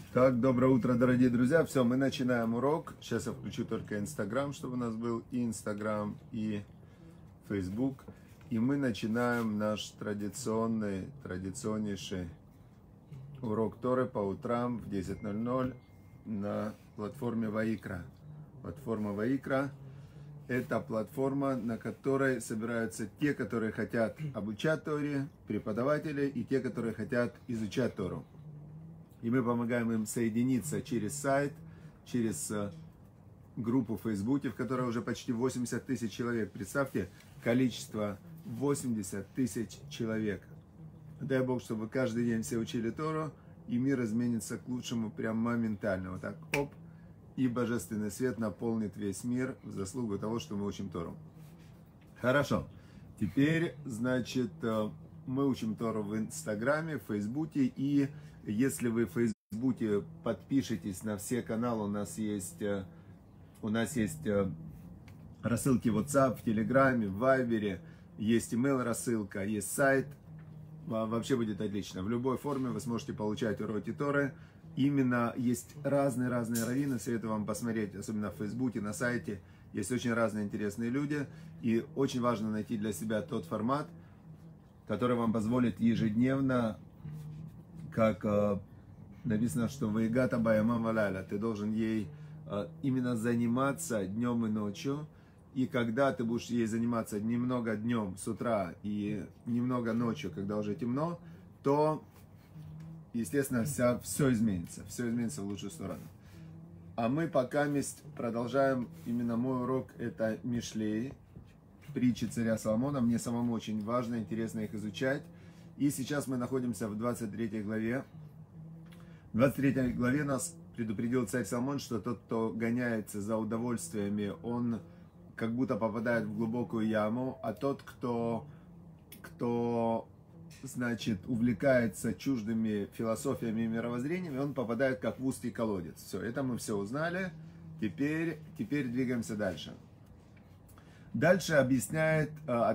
Так, доброе утро, дорогие друзья. Все, мы начинаем урок. Сейчас я включу только Инстаграм, чтобы у нас был и Инстаграм, и Фейсбук. И мы начинаем наш традиционнейший урок Торы по утрам в 10:00 на платформе Ваикра. Платформа Ваикра – это платформа, на которой собираются те, которые хотят обучать Торе, преподаватели, и те, которые хотят изучать Тору. И мы помогаем им соединиться через сайт, через группу в Фейсбуке, в которой уже почти 80 тысяч человек. Представьте, количество 80 тысяч человек. Дай Бог, чтобы каждый день все учили Тору, и мир изменится к лучшему прям моментально. Вот так, оп, и божественный свет наполнит весь мир в заслугу того, что мы учим Тору. Хорошо. Теперь, значит, мы учим Тору в Инстаграме, в Фейсбуке, и если вы в Фейсбуке подпишетесь на все каналы, у нас есть рассылки в WhatsApp, в Телеграме, в Вайбере, есть email рассылка, есть сайт. Вообще будет отлично. В любой форме вы сможете получать уроки Торы. Именно есть разные раввины, советую вам посмотреть, особенно в Фейсбуке, на сайте. Есть очень разные интересные люди. И очень важно найти для себя тот формат, который вам позволит ежедневно, как написано, что «Ваигата баяма валяля», ты должен ей именно заниматься днем и ночью. И когда ты будешь ей заниматься немного днем с утра и немного ночью, когда уже темно, то, естественно, все изменится в лучшую сторону. А мы пока продолжаем, именно мой урок, это Мишлей, притчи царя Соломона. Мне самому очень важно, интересно их изучать. И сейчас мы находимся в 23 главе. В 23 главе нас предупредил царь Соломон, что тот, кто гоняется за удовольствиями, он как будто попадает в глубокую яму, а тот, кто значит, увлекается чуждыми философиями и мировоззрениями, он попадает как в узкий колодец. Все, это мы все узнали. Теперь двигаемся дальше. Дальше объясняет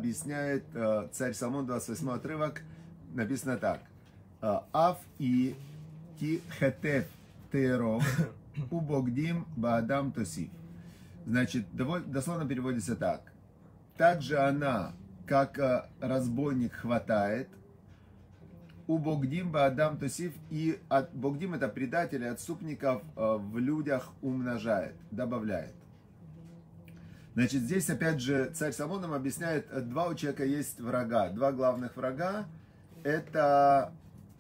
царь Соломон, 28 отрывок, написано так. Аф и ки хетев теро убогдим баадам тосив. Значит, дословно переводится так. Также она, как разбойник, хватает. У Богдим баадам тосив. И Богдим — это предатели, отступников в людях умножает, добавляет. Значит, здесь опять же царь Соломон нам объясняет, два у человека есть врага. Два главных врага. Это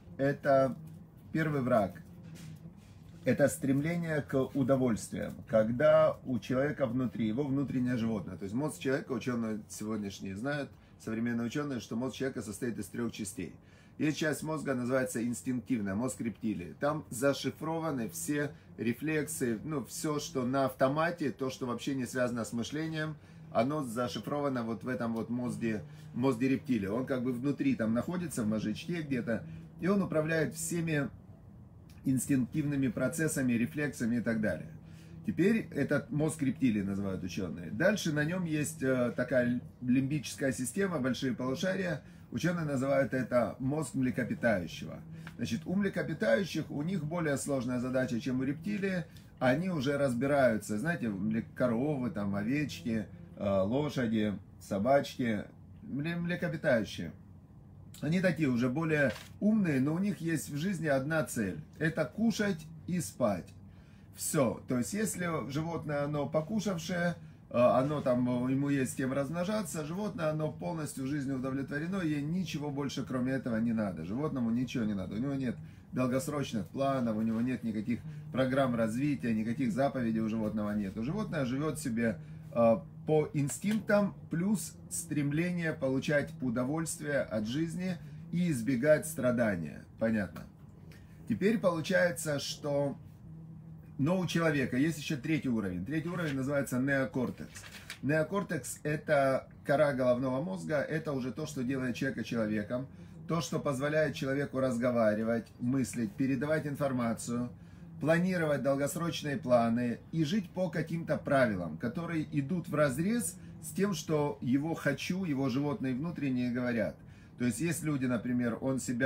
первый враг. Это стремление к удовольствиям, когда у человека внутри, его внутреннее животное. То есть мозг человека, ученые сегодняшние знают, современные ученые, что мозг человека состоит из 3 частей. Есть часть мозга, называется инстинктивная, мозг рептилии. Там зашифрованы все рефлексы, все, что на автомате, то, что вообще не связано с мышлением, оно зашифровано вот в этом вот мозге рептилии. Он как бы внутри там находится, в мозжечке где-то, и он управляет всеми инстинктивными процессами, рефлексами и так далее. Теперь этот мозг рептилии называют ученые. Дальше на нем есть такая лимбическая система, большие полушария. Ученые называют это мозг млекопитающего. Значит, у млекопитающих, у них более сложная задача, чем у рептилии. Они уже разбираются, знаете, коровы, там, овечки, лошади, собачки, млекопитающие. Они такие уже более умные, но у них есть в жизни одна цель. Это кушать и спать. Все. То есть, если животное, оно покушавшее, оно там, ему есть с кем размножаться, животное, оно полностью в жизни удовлетворено, ей ничего больше, кроме этого, не надо. Животному ничего не надо. У него нет долгосрочных планов, у него нет никаких программ развития, никаких заповедей у животного нет. У животного живет себе по инстинктам, плюс стремление получать удовольствие от жизни и избегать страдания. Понятно. Теперь получается, что... Но у человека есть еще третий уровень. Третий уровень называется неокортекс. Неокортекс – это кора головного мозга, это уже то, что делает человека человеком, то, что позволяет человеку разговаривать, мыслить, передавать информацию, планировать долгосрочные планы и жить по каким-то правилам, которые идут вразрез с тем, что его «хочу», его животные внутренние говорят. То есть есть люди, например, он себя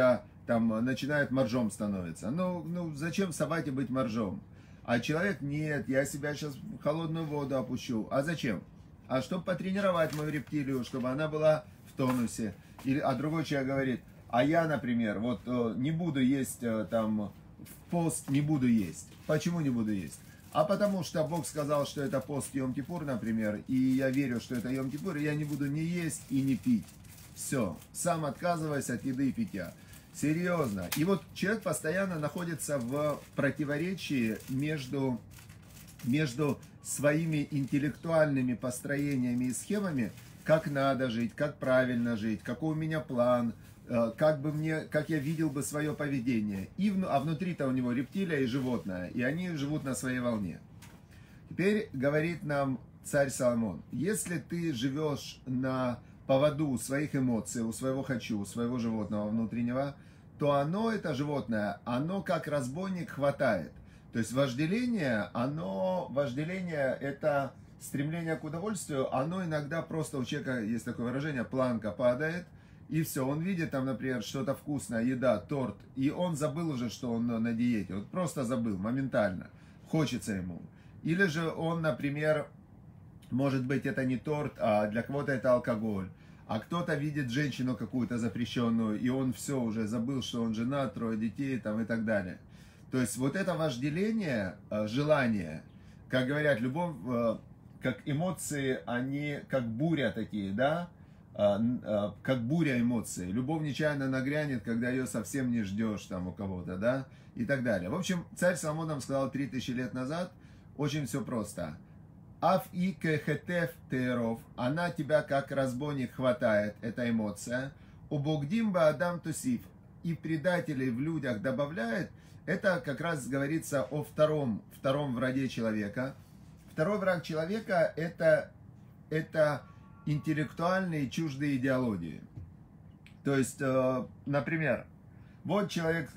там начинает моржом становиться. Ну, зачем собаке быть моржом? А человек, нет, я себя сейчас в холодную воду опущу. А зачем? А чтобы потренировать мою рептилию, чтобы она была в тонусе. А другой человек говорит, а я, например, вот не буду есть там, в пост не буду есть. Почему не буду есть? А потому что Бог сказал, что это пост Йом-Кипур, например, и я верю, что это Йом-Кипур, и я не буду ни есть и не пить. Все, сам отказываюсь от еды и питья. Серьезно. И вот человек постоянно находится в противоречии между своими интеллектуальными построениями и схемами, как надо жить, как правильно жить, какой у меня план, как я видел бы свое поведение. А внутри-то у него рептилия и животное, и они живут на своей волне. Теперь говорит нам царь Соломон, если ты живешь на поводу у своих эмоций, у своего хочу, у своего животного внутреннего, то оно, это животное, оно как разбойник хватает. То есть вожделение, это стремление к удовольствию, оно иногда просто у человека, есть такое выражение, планка падает, и все, он видит там, например, что-то вкусное, еда, торт, и он забыл уже, что он на диете, вот просто забыл, моментально, хочется ему. Или же он, например, может быть, это не торт, а для кого-то это алкоголь. А кто-то видит женщину какую-то запрещенную, и он все уже забыл, что он женат, 3 детей там, и так далее. То есть вот это вожделение, желание, как говорят, любовь, как эмоции, они как буря такие, да, как буря эмоций. Любовь нечаянно нагрянет, когда ее совсем не ждешь там у кого-то, да, и так далее. В общем, царь Соломон нам сказал 3000 лет назад, очень все просто. Аф и кехетев тееров, она тебя как разбойник хватает, эта эмоция. Убогдимба адам тусив, и предателей в людях добавляет, это как раз говорится о втором враге человека. Второй враг человека это интеллектуальные чуждые идеологии. То есть, например, вот человек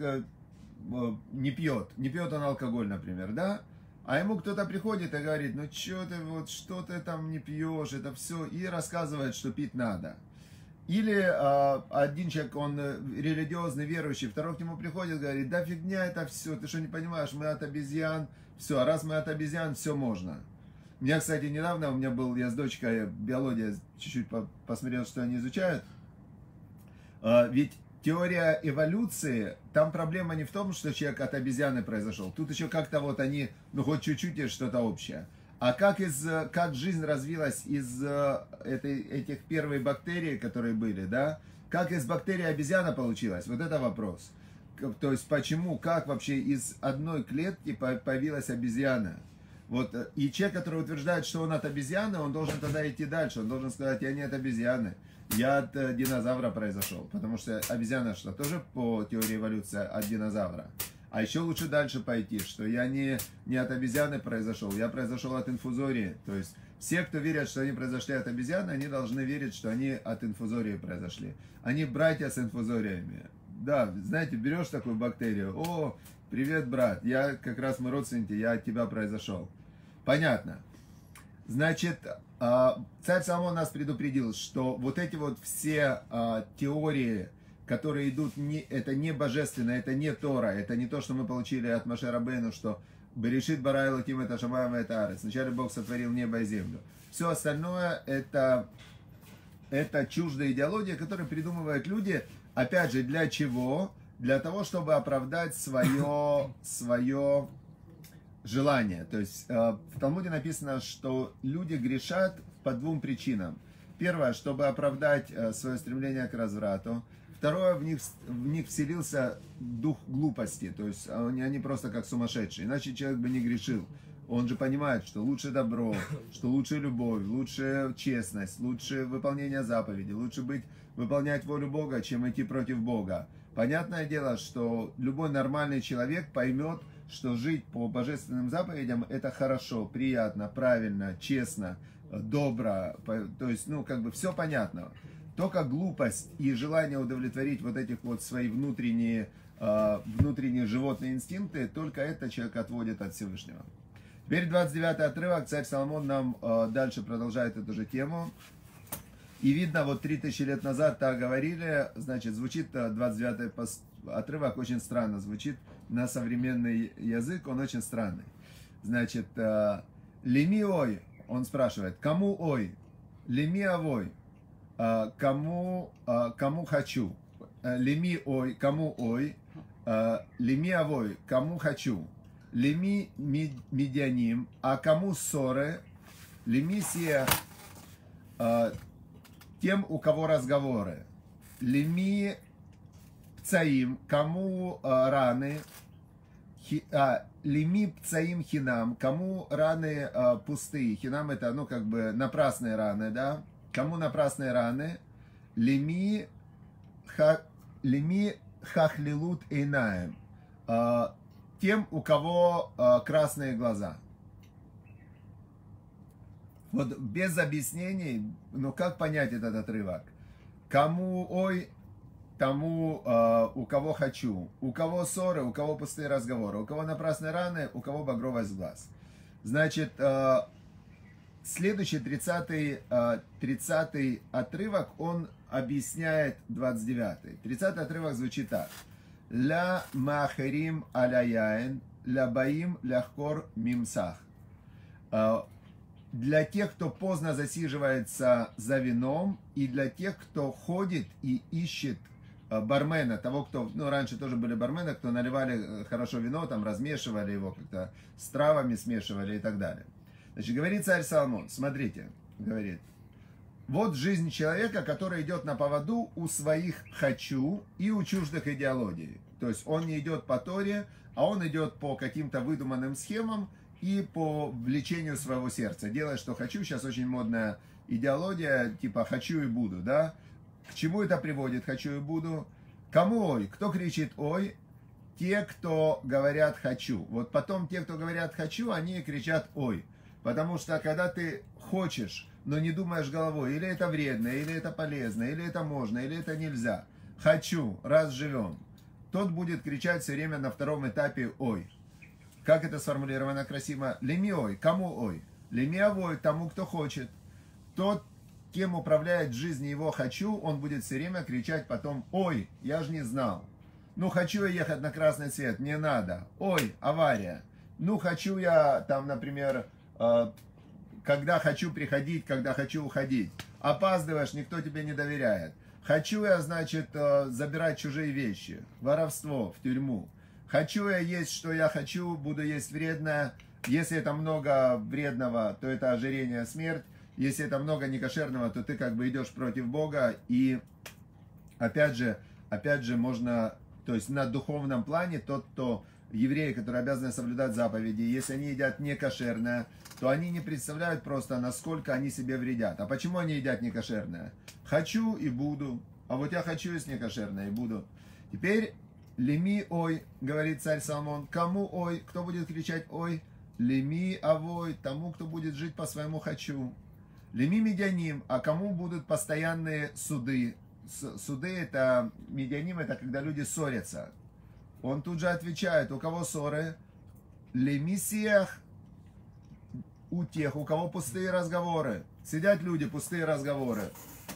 не пьет он алкоголь, например, да? А ему кто-то приходит и говорит, ну что ты там не пьешь, это все, и рассказывает, что пить надо. Или один человек, он религиозный, верующий, второй к нему приходит и говорит, да фигня это все, ты что не понимаешь, мы от обезьян, все, а раз мы от обезьян, все можно. У меня, кстати, недавно, я с дочкой биология чуть-чуть посмотрел, что они изучают, ведь теория эволюции, там проблема не в том, что человек от обезьяны произошел. Тут еще как-то вот они, ну хоть чуть-чуть есть что-то общее. А как жизнь развилась из этих первых бактерий, которые были, да? Как из бактерии обезьяна получилась? Вот это вопрос. То есть почему, как вообще из одной клетки появилась обезьяна? Вот, и человек, который утверждает, что он от обезьяны, он должен тогда идти дальше. Он должен сказать, я не от обезьяны. Я от динозавра произошел, потому что обезьяна что тоже по теории эволюции от динозавра. А еще лучше дальше пойти, что я не от обезьяны произошел, я произошел от инфузории. То есть все, кто верят, что они произошли от обезьяны, они должны верить, что они от инфузории произошли. Они братья с инфузориями. Да, знаете, берешь такую бактерию, о, привет, брат, мы родственники, я от тебя произошел. Понятно. Значит, царь Соломон нас предупредил, что вот эти вот все теории, которые идут, это не божественно, это не Тора, это не то, что мы получили от Моше Рабейну, что Берешит бара Элоким это шамаем это арец. Вначале Бог сотворил небо и землю. Все остальное это чуждая идеология, которую придумывают люди, опять же, для чего? Для того, чтобы оправдать свое желание. То есть в Талмуде написано, что люди грешат по 2 причинам. Первое, чтобы оправдать свое стремление к разврату. Второе, в них вселился дух глупости. То есть они просто как сумасшедшие. Иначе человек бы не грешил. Он же понимает, что лучше добро, что лучше любовь, лучше честность, лучше выполнение заповедей, лучше выполнять волю Бога, чем идти против Бога. Понятное дело, что любой нормальный человек поймет, что жить по божественным заповедям это хорошо, приятно, правильно, честно, добро, то есть, все понятно. Только глупость и желание удовлетворить вот этих вот свои внутренние животные инстинкты, только это человек отводит от Всевышнего. Теперь 29-й отрывок, царь Соломон нам дальше продолжает эту же тему. И видно, вот 3000 лет назад так говорили, значит, звучит 29-й отрывок очень странно звучит на современный язык, он очень странный. Значит, леми ой, он спрашивает, кому ой? Леми авой, кому хочу? Леми ой, кому ой? Леми авой, кому хочу? Леми медианим, а кому ссоры? Леми сех, тем, у кого разговоры. Леми пцаим, кому раны. Лими пцаим хинам, кому раны пустые. Хинам это, ну, как бы напрасные раны, да? Кому напрасные раны? Лими хахлилут эйнаем. Тем, у кого красные глаза. Вот без объяснений, ну как понять этот отрывок? Кому ой, тому, у кого хочу, у кого ссоры, у кого пустые разговоры, у кого напрасные раны, у кого багровость глаз. Значит, следующий 30-й отрывок, он объясняет 29-й. 30-й отрывок звучит так. Ля махерим аляяин, ля баим ляхкор мимсах. Для тех, кто поздно засиживается за вином, и для тех, кто ходит и ищет бармена, того, кто, ну, раньше тоже были бармены, кто наливали хорошо вино, там, размешивали его как-то с травами, смешивали и так далее. Значит, говорит царь Соломон, смотрите, говорит, вот жизнь человека, который идет на поводу у своих «хочу» и у чуждых идеологий. То есть он не идет по Торе, а он идет по каким-то выдуманным схемам и по влечению своего сердца. Делай, что хочу. Сейчас очень модная идеология, типа «хочу и буду», да? К чему это приводит «хочу и буду»? Кому ой? Кто кричит ой? Те, кто говорят «хочу». Вот потом те, кто говорят «хочу», они кричат ой. Потому что когда ты хочешь, но не думаешь головой, или это вредно, или это полезно, или это можно, или это нельзя. Хочу, раз живем. Тот будет кричать все время на втором этапе ой. Как это сформулировано красиво? Леми ой, кому ой? Леми авой, тому, кто хочет. Тот, кем управляет жизнь его хочу, он будет все время кричать потом ой, я же не знал. Ну, хочу я ехать на красный свет, мне надо. Ой, авария. Ну, хочу я, там, например, когда хочу приходить, когда хочу уходить. Опаздываешь, никто тебе не доверяет. Хочу я, значит, забирать чужие вещи. Воровство в тюрьму. Хочу я есть, что я хочу, буду есть вредное. Если это много вредного, то это ожирение, смерть. Если это много некошерного, то ты как бы идешь против Бога. И опять же можно, то есть на духовном плане тот, кто евреи, которые обязаны соблюдать заповеди, если они едят некошерное, то они не представляют просто, насколько они себе вредят. А почему они едят некошерное? Хочу и буду. А вот я хочу есть некошерное и буду. Теперь леми ой, говорит царь Соломон. Кому ой? Кто будет кричать ой? Леми авой, тому, кто будет жить по своему хочу. Леми медианим, а кому будут постоянные суды? Суды это, медианим это когда люди ссорятся. Он тут же отвечает, у кого ссоры? Леми сех, у тех, у кого пустые разговоры. Сидят люди, пустые разговоры.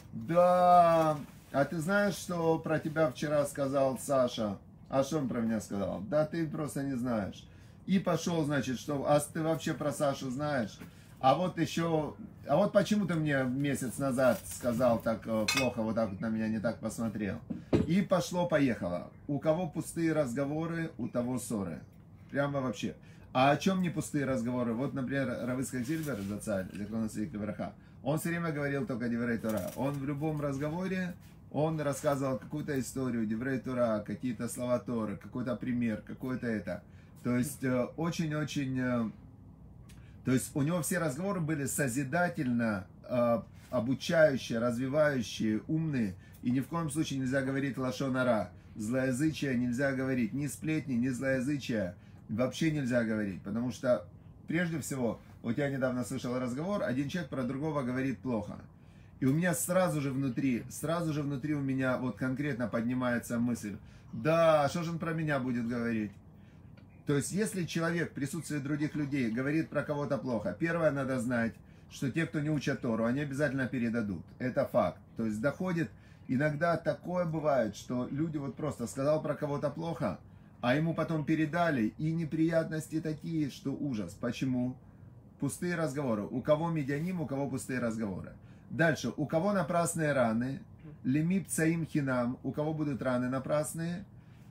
Да, а ты знаешь, что про тебя вчера сказал Саша? А что он про меня сказал? Да ты просто не знаешь. И пошел, значит, что, а ты вообще про Сашу знаешь? А вот еще, а вот почему ты мне месяц назад сказал так плохо, вот так вот на меня не так посмотрел. И пошло-поехало. У кого пустые разговоры, у того ссоры. Прямо вообще. А о чем не пустые разговоры? Вот, например, Рав Ицхак Зильбер, Зацаль, он все время говорил только Деврей Тора. Он в любом разговоре, он рассказывал какую-то историю, Деврей Тора, какие-то слова Торы, какой-то пример, какое-то это. То есть, очень-очень... То есть, у него все разговоры были созидательно, обучающие, развивающие, умные. И ни в коем случае нельзя говорить лашон ара. Злоязычие нельзя говорить. Ни сплетни, ни злоязычие. Вообще нельзя говорить. Потому что, прежде всего, вот я недавно слышал разговор, один человек про другого говорит плохо. И у меня сразу же внутри у меня вот конкретно поднимается мысль. Да, что же он про меня будет говорить? То есть, если человек в присутствии других людей говорит про кого-то плохо, первое, надо знать, что те, кто не учат Тору, они обязательно передадут. Это факт. То есть, доходит, Иногда такое бывает, что люди вот просто сказал про кого-то плохо, а ему потом передали, и неприятности такие, что ужас. Почему? Пустые разговоры. У кого медианим, у кого пустые разговоры. Дальше. У кого напрасные раны? Лими пцаим хинам. У кого будут раны напрасные?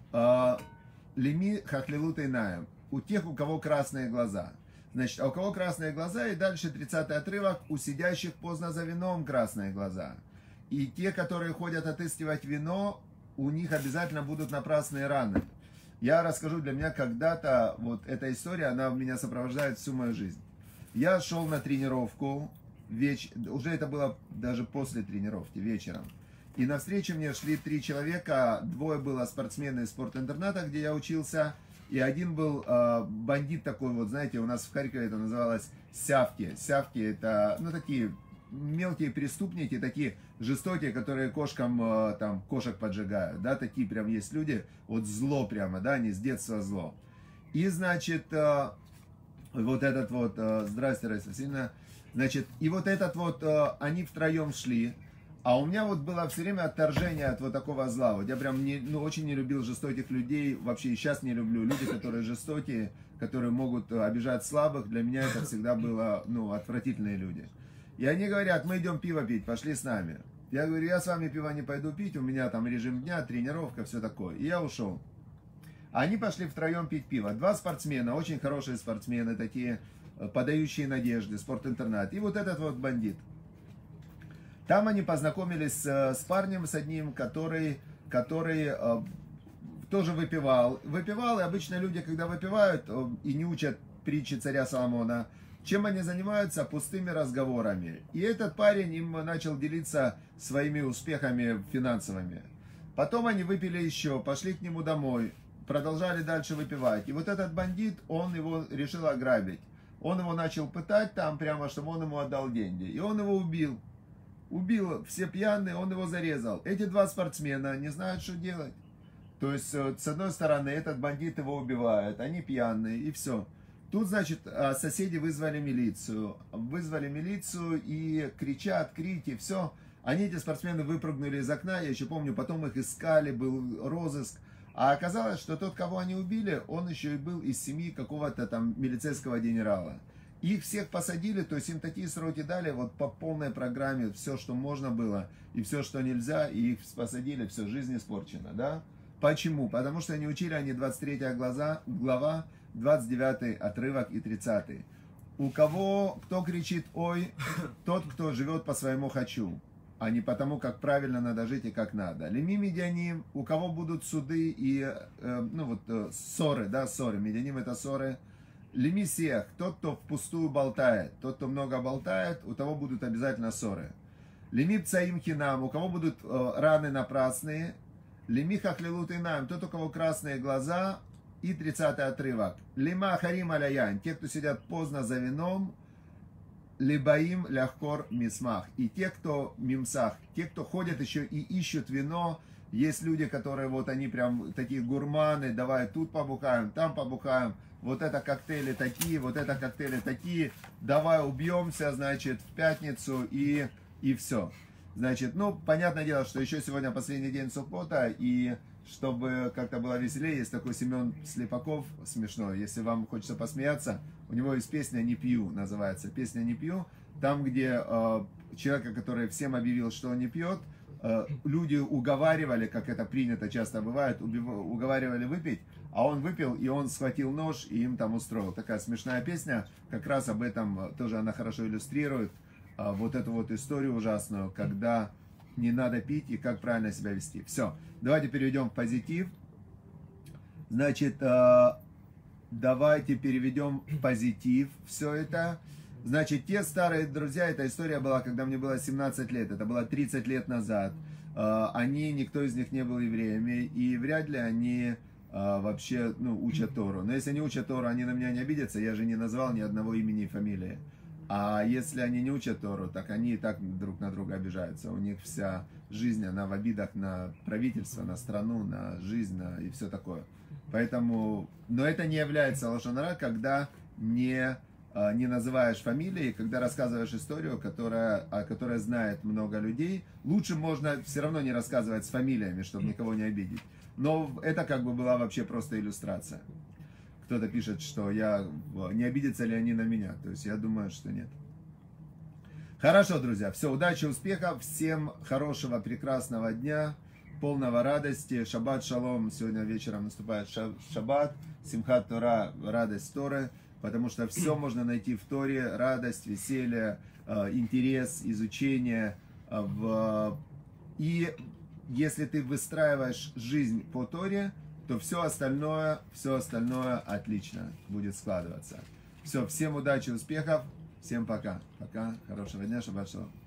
Лими хахлилут инаем. У тех, у кого красные глаза. Значит, а у кого красные глаза? И дальше 30-й отрывок. У сидящих поздно за вином красные глаза. И те, которые ходят отыскивать вино, у них обязательно будут напрасные раны. Я расскажу, для меня когда-то вот эта история, она меня сопровождает всю мою жизнь. Я шел на тренировку, уже это было даже после тренировки, вечером. И навстречу мне шли 3 человека, 2 было спортсмены из спортинтерната, где я учился, и один был бандит такой, вот знаете, у нас в Харькове это называлось сявки. Сявки это, ну, такие мелкие преступники, такие жестокие, которые кошкам, там, кошек поджигают, да, такие прям есть люди, вот зло прямо, да, они с детства зло. И, значит, вот этот вот, здрасте, Раиса Васильевна, значит, и вот этот вот, они втроем шли, а у меня вот было все время отторжение от вот такого зла, вот я прям очень не любил жестоких людей, вообще и сейчас не люблю, люди, которые жестокие, которые могут обижать слабых, для меня это всегда было, ну, отвратительные люди. И они говорят, мы идем пиво пить, пошли с нами. Я говорю, я с вами пиво не пойду пить, у меня там режим дня, тренировка, все такое. И я ушел. Они пошли втроем пить пиво. 2 спортсмена, очень хорошие спортсмены, такие подающие надежды, спортинтернат. И вот этот вот бандит. Там они познакомились с парнем, с одним, который тоже выпивал. Выпивал, и обычно люди, когда выпивают и не учат притчи царя Соломона, чем они занимаются? Пустыми разговорами. И этот парень им начал делиться своими успехами финансовыми. Потом они выпили еще, пошли к нему домой, продолжали дальше выпивать. И вот этот бандит, он его решил ограбить. Он его начал пытать там прямо, чтобы он ему отдал деньги. И он его убил. Убил, все пьяные, он его зарезал. Эти 2 спортсмена не знают, что делать. То есть, с одной стороны, этот бандит его убивает, они пьяные, и все. Тут, значит, соседи вызвали милицию. Вызвали милицию и кричат, крики, все. Они, эти спортсмены, выпрыгнули из окна, я еще помню, потом их искали, был розыск. А оказалось, что тот, кого они убили, он еще и был из семьи какого-то там милицейского генерала. Их всех посадили, то есть им такие сроки дали, вот по полной программе, все, что можно было, и все, что нельзя, и их посадили, все, жизнь испорчена, да? Почему? Потому что не учили они 23 глава, 29 отрывок и 30. У кого, кто кричит «Ой», тот, кто живет по своему «хочу», а не потому, как правильно надо жить и как надо. Леми медианим, у кого будут суды и, ссоры, да, ссоры. Медианим это ссоры. Леми всех, тот, кто впустую болтает, тот, кто много болтает, у того будут обязательно ссоры. Леми пцаим хинам, у кого будут раны напрасные. Леми хахлилут инам, тот, у кого красные глаза. И 30-й отрывок. Лима харим аляян, те, кто сидят поздно за вином. Либаим ляхкор мисмах. И те, кто мимсах, те, кто ходят еще и ищут вино. Есть люди, которые вот они прям такие гурманы, давай тут побухаем, там побухаем. Вот это коктейли такие, вот это коктейли такие. Давай убьемся, значит, в пятницу и все. Значит, ну, понятное дело, что еще сегодня последний день Суккота, и чтобы как-то было веселее, есть такой Семен Слепаков, смешной, если вам хочется посмеяться, у него есть песня «Не пью», называется, песня «Не пью», там, где человека, который всем объявил, что он не пьет, люди уговаривали, как это принято часто бывает, уговаривали выпить, а он выпил, и он схватил нож, и им там устроил. Такая смешная песня, как раз об этом тоже она хорошо иллюстрирует, вот эту вот историю ужасную, когда не надо пить и как правильно себя вести. Все, давайте перейдем в позитив. Значит, давайте переведем в позитив все это. Значит, те старые друзья, эта история была, когда мне было 17 лет, это было 30 лет назад. Никто из них не был евреями, и вряд ли они вообще, учат Тору. Но если они учат Тору, они на меня не обидятся, я же не назвал ни одного имени и фамилии. А если они не учат Тору, так они и так друг на друга обижаются. У них вся жизнь, она в обидах на правительство, на страну, на жизнь, и все такое. Поэтому, но это не является лошон ара, когда не не называешь фамилии, когда рассказываешь историю, которая знает много людей, лучше можно все равно не рассказывать с фамилиями, чтобы никого не обидеть. Но это как бы была вообще просто иллюстрация. Кто-то пишет, что не обидятся ли они на меня. То есть я думаю, что нет. Хорошо, друзья. Все, удачи, успехов. Всем хорошего, прекрасного дня. Полного радости. Шаббат шалом. Сегодня вечером наступает шаббат. Симхат Тора, радость Торы. Потому что все можно найти в Торе. Радость, веселье, интерес, изучение. И если ты выстраиваешь жизнь по Торе, то все остальное отлично будет складываться. Все, всем удачи, успехов. Всем пока. Пока. Хорошего дня. Шаббат шалом.